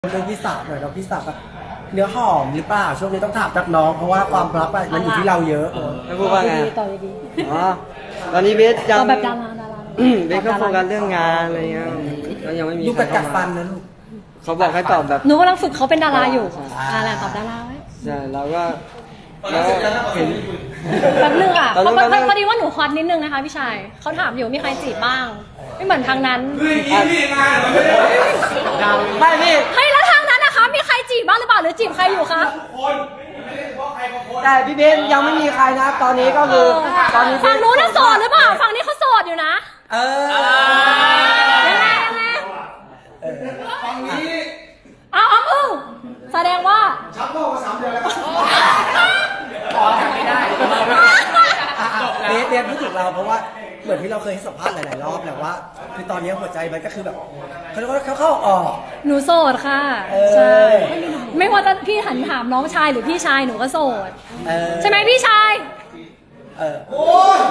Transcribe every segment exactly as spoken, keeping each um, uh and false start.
เรื่องพี่สาวหน่อยเราพี่สาวแบบเนื้อหอมหรือเปล่าช่วงนี้ต้องถามจากน้องเพราะว่าความลับมันอยู่ที่เราเยอะไม่พูดว่าไงต่อดีอ๋อตอนนี้เบสยังต่อแบบดาราดาราเบสก็โฟกัสเรื่องงานอะไรเงี้ยแล้วยังไม่มีลูกกระกัดฟันนะลูกเขาบอกให้ตอบแบบหนูกำลังฝึกเขาเป็นดาราอยู่อะไรตอบดาราไว้ใช่เราก็แล้วเห็นแป๊บนึงอ่ะเขาพอดีว่าหนูฮอตนิดนึงนะคะพี่ชายเขาถามอยู่มีใครจีบบ้างไม่เหมือนทางนั้นไม่พี่เฮ้ยแล้วทางนั้นนะคะมีใครจีบบ้างหรือเปล่าหรือจีบใครอยู่คะแต่พี่เบสยังไม่มีใครนะตอนนี้ก็คือตอนนี้ฝั่งนู้นน่ะโสดหรือเปล่าฝั่งนี้เขาโสดอยู่นะเออยังไงยังไงฝั่งนี้เอาเอามึงแสดงว่าชักโลกมาสามเดือนแล้วต่อกันไม่ได้เบสเบสพูดถึงเราเพราะว่าเหมือนที่เราเคยให้สัมภาษณ์หลายๆรอบแหละว่าคือตอนนี้หัวใจมันก็คือแบบเขาเรียกว่าเขาเข้าออกหนูโสดค่ะใช่ไม่ว่าจะพี่หันถามน้องชายหรือพี่ชายหนูก็โสดใช่ไหมพี่ชายเออโอ้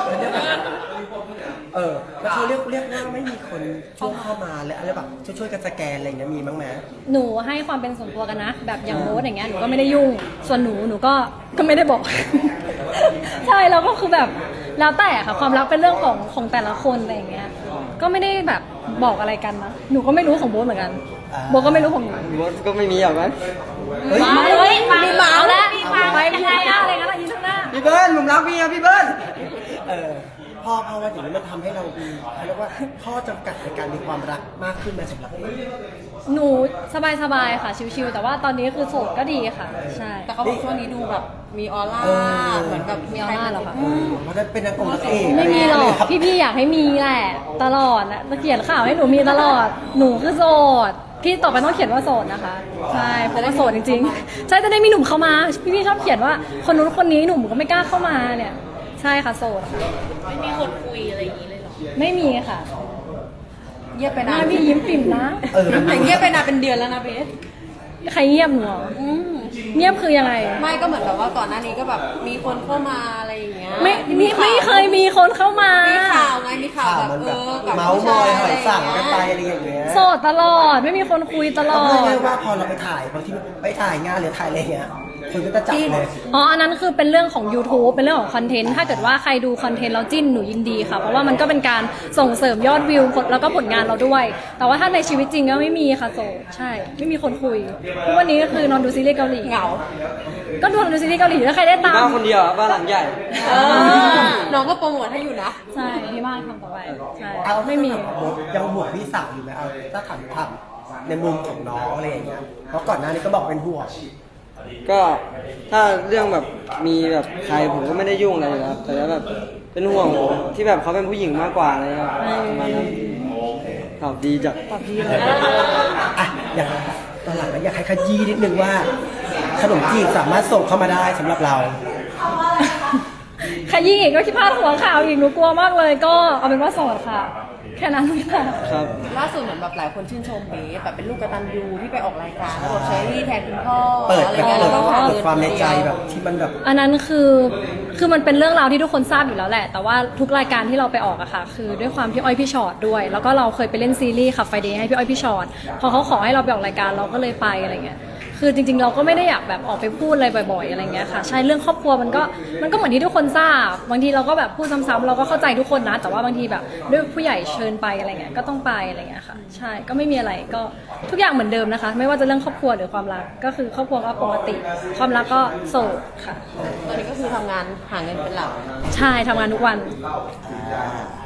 เออแล้วเขาเรียกเรียกว่าไม่มีคนช่วยเข้ามาและอะไรแบบช่วยๆกันสแกนอะไรอย่างเงี้ยมีบ้างไหมหนูให้ความเป็นส่วนตัวกันนะแบบอย่างโน้ตอย่างเงี้ยหนูก็ไม่ได้ยุ่งส่วนหนูหนูก็ก็ไม่ได้บอกใช่เราก็คือแบบแล้วแต่ค่ะความรักเป็นเรื่องของของแต่ละคนอะไรอย่างเงี้ยก็ไม่ได้แบบบอกอะไรกันนะหนูก็ไม่รู้ของโบ๊ทเหมือนกันโบ๊ทก็ไม่รู้ของหนูโบ๊ทก็ไม่มีหรอกมั้ยมาเลยมีหมาแล้วไปยังไงอะอะไรงั้นอะยืนข้างหน้าพี่เบิ้ลผมรักพี่ครับพี่เบิ้ลเออพอพอมาถึงนี้มันทำให้เรามีเขาเรียกว่าข้อจำกัดในการมีความรักมากขึ้นไหมสำหรับหนูสบายๆค่ะชิวๆแต่ว่าตอนนี้คือโสดก็ดีค่ะใช่แต่เขาบอกช่วงนี้ดูแบบมีออร่าเหมือนกับมีออร่าเหรอคะเพราะนั้นเป็นนักองค์เอกไม่มีหรอกพี่ๆอยากให้มีแหละตลอดนะเขียนข่าวให้หนูมีตลอดหนูคือโสดพี่ต่อไปต้องเขียนว่าโสดนะคะใช่เพราะว่าโสดจริงๆใช่จะได้มีหนุ่มเข้ามาพี่ๆชอบเขียนว่าคนนู้นคนนี้หนุ่มก็ไม่กล้าเข้ามาเนี่ยใช่ค่ะโสดไม่มีคนคุยอะไรอย่างนี้เลยหรอไม่มีค่ะเงียบไปนานพี่ยิ้มปิ่มนะแต่เงียบไปนานเป็นเดือนแล้วนะเบสใครเงียบหนูเงียบคือยังไงไม่ก็เหมือนแบบว่าก่อนหน้านี้ก็แบบมีคนเข้ามาอะไรอย่างเงี้ยไม่ไม่เคยมีคนเข้ามามีข่าวไงมีข่าวแบบเออกับเมาส์มอยหอยสั่งกันไปอะไรอย่างเงี้ยโสดตลอดไม่มีคนคุยตลอดเรียกว่าพอเราไปถ่ายบางทีไปถ่ายงานหรือถ่ายอะไรเงี้ยคนก็จะจับเลยอ๋ออันนั้นคือเป็นเรื่องของ YouTube เป็นเรื่องของคอนเทนต์ถ้าเกิดว่าใครดูคอนเทนต์เราจิ้นหนูยินดีค่ะเพราะว่ามันก็เป็นการส่งเสริมยอดวิวแล้วก็ผลงานเราด้วยแต่ว่าถ้าในชีวิตจริงก็ไม่มีค่ะโสดใช่ไม่มีคนคุยทุกวันนี้ก็คือนอนดูซีรีส์เกาหลีเหงาก็ดูดูซีรีส์เกาหลีแล้วใครได้ตามบ้านคนเดียวบ้านหลังใหญ่น้องก็โปรโมทให้อยู่นะใช่ที่บ้านทำต่อไปใช่เอาไม่มียังห่วงพี่สาวอยู่ไหมเอาถ้าถามถามในมุมของน้องอะไรอย่างเงี้ยเพราะก่อนหน้านี้ก็บอกเป็นห่วงก็ถ้าเรื่องแบบมีแบบใครผมก็ไม่ได้ยุ่งอะไรครับแต่แบบเป็นห่วงที่แบบเขาเป็นผู้หญิงมากกว่าอะไรครับประมาณนั้นตอบดีจังตอบดีเลยอ่ะอย่างตอนหลังอยากให้ขยี้นิดนึงว่าขนมจีบสามารถส่งเข้ามาได้สำหรับเราขยี้อีกก็คิดพลาดหัวข่าวอีกหนูกลัวมากเลยก็เอาเป็นว่าโสดค่ะแค่นั้นค่ะครับล่าสุดเหมือนแบบหลายคนชื่นชมเบสแบบเป็นลูกกตัญญูที่ไปออกรายการแล้วบอกใช้ที่แทนคุณพ่อเปิดอะไรเงี้ยแล้วก็เปิดความในใจแบบที่มันแบบอันนั้นคือคือมันเป็นเรื่องราวที่ทุกคนทราบอยู่แล้วแหละแต่ว่าทุกรายการที่เราไปออกอะค่ะคือด้วยความพี่อ้อยพี่ชอตด้วยแล้วก็เราเคยไปเล่นซีรีส์ขับไฟเดย์ให้พี่อ้อยพี่ชอตพอเขาขอให้เราไปออกรายการเราก็เลยไปอะไรเงี้ยคือจริงๆเราก็ไม่ได้อยากแบบออกไปพูดอะไรบ่อยๆอะไรเงี้ยค่ะใช่เรื่องครอบครัวมันก็มันก็เหมือนที่ทุกคนทราบบางทีเราก็แบบพูดซ้ำๆเราก็เข้าใจทุกคนนะแต่ว่าบางทีแบบด้วยผู้ใหญ่เชิญไปอะไรเงี้ยก็ต้องไปอะไรเงี้ยค่ะใช่ก็ไม่มีอะไรก็ทุกอย่างเหมือนเดิมนะคะไม่ว่าจะเรื่องครอบครัวหรือความรักก็คือครอบครัวก็ปกติความรักก็โสดค่ะตอนนี้ก็คือทำงานหาเงินเป็นหลักใช่ทำงานทุกวัน